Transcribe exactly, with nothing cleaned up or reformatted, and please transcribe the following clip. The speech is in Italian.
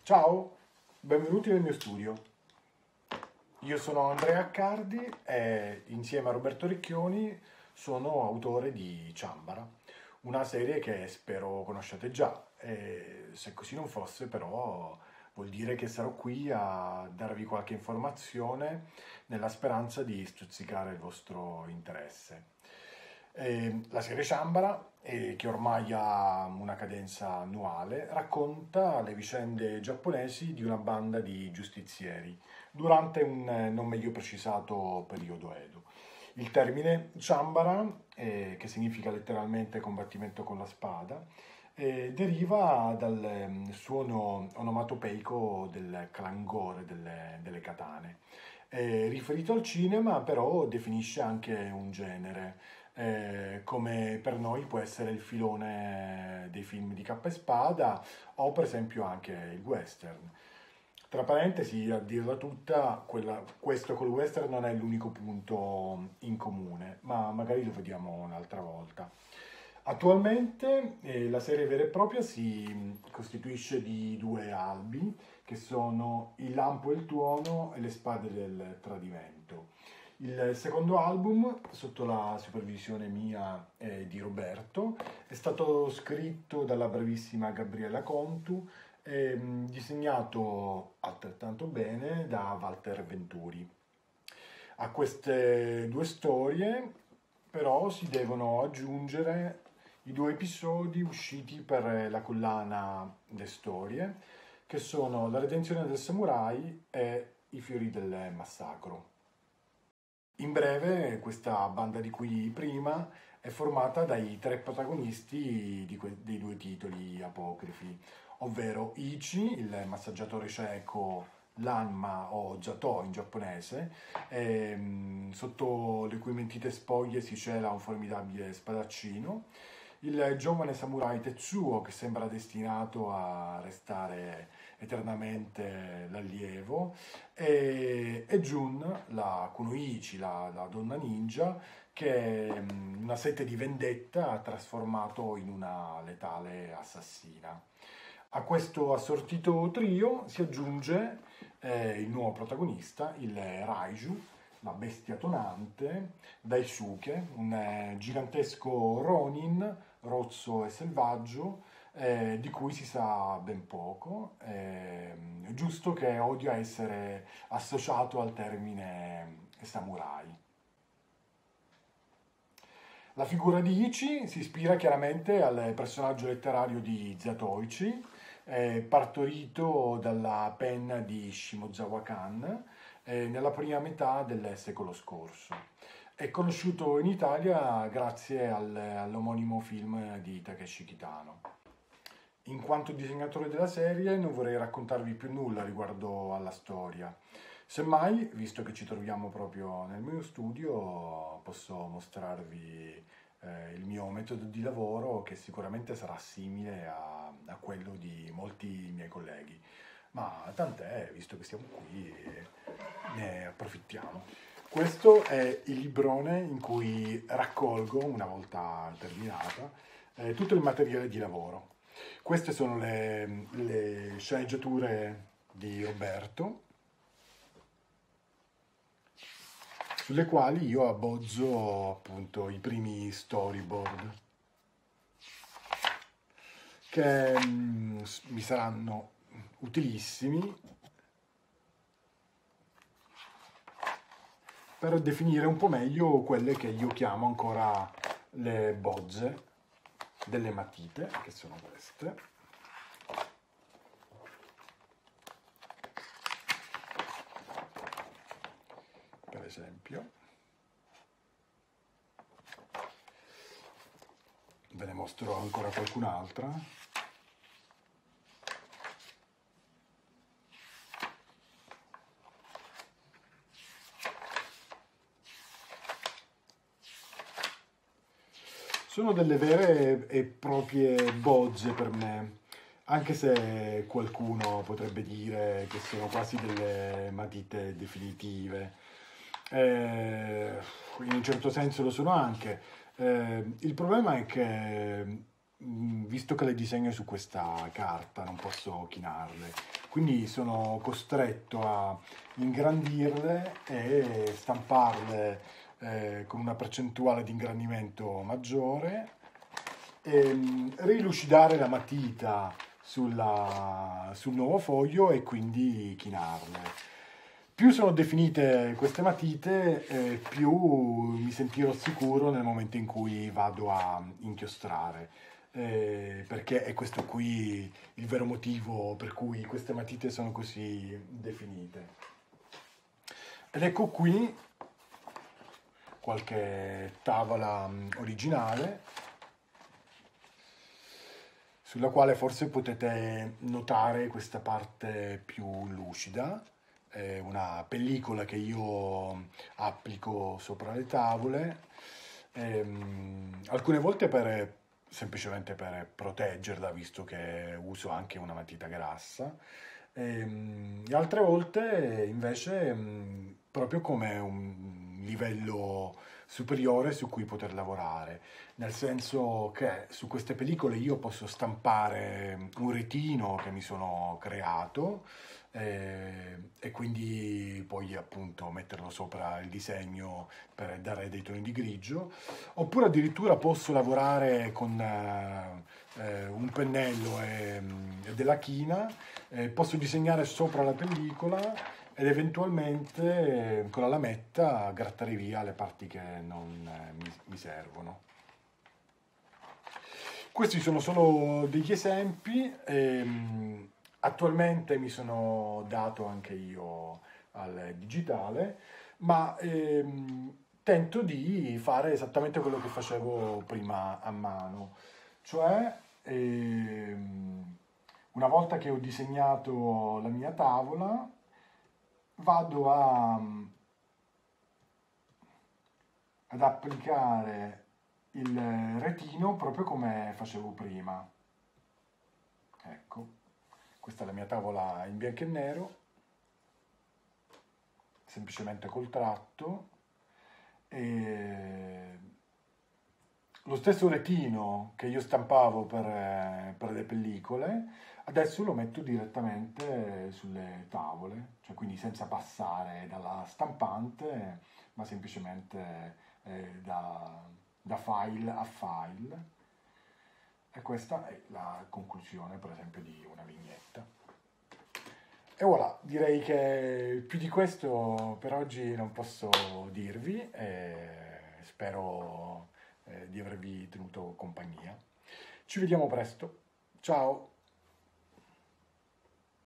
Ciao, benvenuti nel mio studio. Io sono Andrea Accardi e insieme a Roberto Ricchioni sono autore di Ciambara, una serie che spero conosciate già e se così non fosse però vuol dire che sarò qui a darvi qualche informazione nella speranza di stuzzicare il vostro interesse. Eh, la serie Ciambara, eh, che ormai ha una cadenza annuale, racconta le vicende giapponesi di una banda di giustizieri durante un eh, non meglio precisato periodo Edo. Il termine Ciambara, eh, che significa letteralmente combattimento con la spada, eh, deriva dal ehm, suono onomatopeico del clangore delle, delle katane. È riferito al cinema, però definisce anche un genere, eh, come per noi può essere il filone dei film di cappa e spada o per esempio anche il western. Tra parentesi, a dirla tutta, quella- questo col western non è l'unico punto in comune, ma magari lo vediamo un'altra volta. Attualmente eh, la serie vera e propria si mh, costituisce di due albi, che sono Il lampo e il tuono e Le spade del tradimento. Il secondo album, sotto la supervisione mia e di Roberto, è stato scritto dalla bravissima Gabriella Contu e mh, disegnato altrettanto bene da Walter Venturi. A queste due storie però si devono aggiungere i due episodi usciti per la collana Le Storie, che sono La redenzione del samurai e I fiori del massacro. In breve, questa banda di cui prima è formata dai tre protagonisti di que- dei due titoli apocrifi, ovvero Ichi, il massaggiatore cieco, l'Anma o Jato in giapponese, e, mh, sotto le cui mentite spoglie si cela un formidabile spadaccino, il giovane samurai Tetsuo che sembra destinato a restare eternamente l'allievo, e, e Jun, la Kunoichi, la, la donna ninja, che mh, una sete di vendetta ha trasformato in una letale assassina. A questo assortito trio si aggiunge eh, il nuovo protagonista, il Raiju, la bestia tonante, Daisuke, un eh, gigantesco Ronin, rozzo e selvaggio, eh, di cui si sa ben poco, ehm, giusto che odia essere associato al termine samurai. La figura di Ichi si ispira chiaramente al personaggio letterario di Zatoichi, eh, partorito dalla penna di Shimozawa Kan eh, nella prima metà del secolo scorso. È conosciuto in Italia grazie al- all'omonimo film di Takeshi Kitano. In quanto disegnatore della serie non vorrei raccontarvi più nulla riguardo alla storia. Semmai, visto che ci troviamo proprio nel mio studio, posso mostrarvi eh, il mio metodo di lavoro che sicuramente sarà simile a, a quello di molti miei colleghi. Ma tant'è, visto che siamo qui, ne approfittiamo. Questo è il librone in cui raccolgo, una volta terminata, eh, tutto il materiale di lavoro. Queste sono le, le sceneggiature di Roberto, sulle quali io abbozzo appunto i primi storyboard che mm, s- mi saranno utilissimi per definire un po' meglio quelle che io chiamo ancora le bozze delle matite, che sono queste. Per esempio, ve ne mostro ancora qualcun'altra. Sono delle vere e proprie bozze per me, anche se qualcuno potrebbe dire che sono quasi delle matite definitive. Eh, in un certo senso lo sono anche. Eh, il problema è che mh, visto che le disegno su questa carta, non posso chinarle, quindi sono costretto a ingrandirle e stamparle eh, con una percentuale di ingrandimento maggiore e mh, rilucidare la matita sulla- sul nuovo foglio e quindi chinarle. Più sono definite queste matite, eh, più mi sentirò sicuro nel momento in cui vado a inchiostrare. Eh, perché è questo qui il vero motivo per cui queste matite sono così definite. Ed ecco qui qualche tavola mm, originale sulla quale forse potete notare questa parte più lucida, è una pellicola che io applico sopra le tavole, ehm, alcune volte per, semplicemente per proteggerla, visto che uso anche una matita grassa, ehm, e altre volte invece mh, proprio come un livello superiore su cui poter lavorare, nel senso che su queste pellicole io posso stampare un retino che mi sono creato eh, e quindi poi appunto metterlo sopra il disegno per dare dei toni di grigio, oppure addirittura posso lavorare con eh, eh, un pennello e, e della china, eh, posso disegnare sopra la pellicola ed eventualmente eh, con la lametta grattare via le parti che non eh, mi, mi servono. Questi sono solo degli esempi. ehm, attualmente mi sono dato anche io al digitale, ma ehm, tento di fare esattamente quello che facevo prima a mano, cioè ehm, una volta che ho disegnato la mia tavola, vado a, ad applicare il retino proprio come facevo prima. Ecco, questa è la mia tavola in bianco e nero, semplicemente col tratto. E lo stesso retino che io stampavo per, per le pellicole, adesso lo metto direttamente sulle tavole, cioè quindi senza passare dalla stampante, ma semplicemente eh, da, da file a file. E questa è la conclusione, per esempio, di una vignetta. E voilà, direi che più di questo per oggi non posso dirvi e spero eh, di avervi tenuto compagnia. Ci vediamo presto. Ciao!